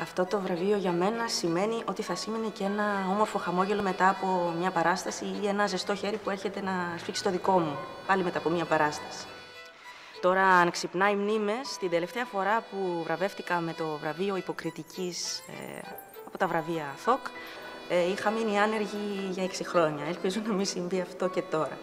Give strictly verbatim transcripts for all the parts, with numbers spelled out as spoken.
Αυτό το βραβείο για μένα σημαίνει ότι θα σήμαινε και ένα όμορφο χαμόγελο μετά από μια παράσταση ή ένα ζεστό χέρι που έρχεται να σφίξει το δικό μου, πάλι μετά από μια παράσταση. Τώρα, αν ξυπνάει μνήμες, την τελευταία φορά που βραβεύτηκα με το βραβείο Υποκριτικής ε, από τα βραβεία θοκ, ε, είχα μείνει άνεργη για έξι χρόνια. Ελπίζω να μην συμβεί αυτό και τώρα.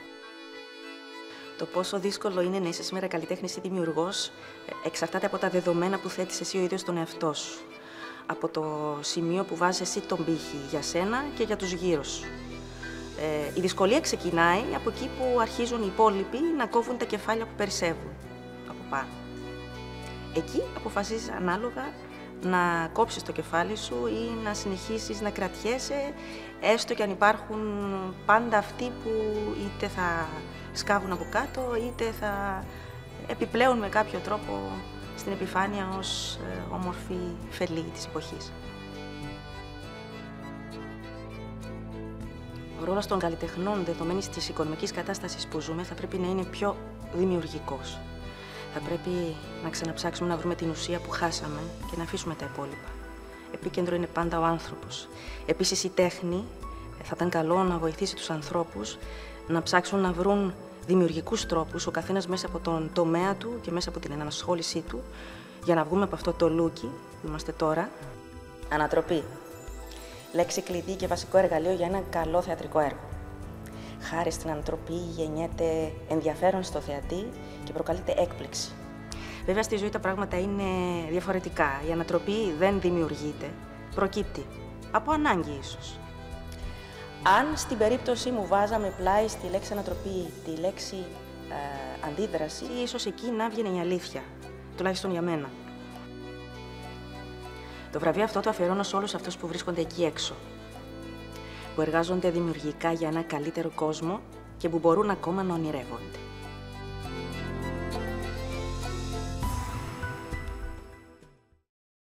Το πόσο δύσκολο είναι να είσαι σήμερα καλλιτέχνης ή δημιουργός εξαρτάται από τα δεδομένα που θέτεις εσύ ο ίδιος στον εαυτό σου. Από το σημείο που βάζεις εσύ τον πύχη για σένα και για τους γύρω σου. Ε, η δυσκολία ξεκινάει από εκεί που αρχίζουν οι υπόλοιποι να κόβουν τα κεφάλια που περισσεύουν από πάνω. Εκεί αποφασίζεις ανάλογα να κόψεις το κεφάλι σου ή να συνεχίσεις να κρατιέσαι, έστω και αν υπάρχουν πάντα αυτοί που είτε θα σκάβουν από κάτω, είτε θα επιπλέουν με κάποιο τρόπο στην επιφάνεια ως ε, όμορφη φελή της εποχής. Ο ρόλος των καλλιτεχνών, δεδομένης της οικονομικής κατάστασης που ζούμε, θα πρέπει να είναι πιο δημιουργικός. Θα πρέπει να ξαναψάξουμε να βρούμε την ουσία που χάσαμε και να αφήσουμε τα υπόλοιπα. Επίκεντρο είναι πάντα ο άνθρωπος. Επίσης, η τέχνη θα ήταν καλό να βοηθήσει τους ανθρώπους να ψάξουν να βρουν δημιουργικούς τρόπους, ο καθένας μέσα από τον τομέα του και μέσα από την ενασχόλησή του, για να βγούμε από αυτό το λούκι που είμαστε τώρα. Ανατροπή. Λέξη κλειδί και βασικό εργαλείο για ένα καλό θεατρικό έργο. Χάρη στην ανατροπή γεννιέται ενδιαφέρον στο θεατή και προκαλείται έκπληξη. Βέβαια, στη ζωή τα πράγματα είναι διαφορετικά. Η ανατροπή δεν δημιουργείται, προκύπτει. Από ανάγκη ίσως. Αν στην περίπτωση μου βάζαμε πλάι στη λέξη ανατροπή τη λέξη ε, αντίδραση, ίσως εκεί να βγαίνει η αλήθεια, τουλάχιστον για μένα. Το βραβείο αυτό το αφιερώνω σε όλους αυτούς που βρίσκονται εκεί έξω, που εργάζονται δημιουργικά για ένα καλύτερο κόσμο και που μπορούν ακόμα να ονειρεύονται.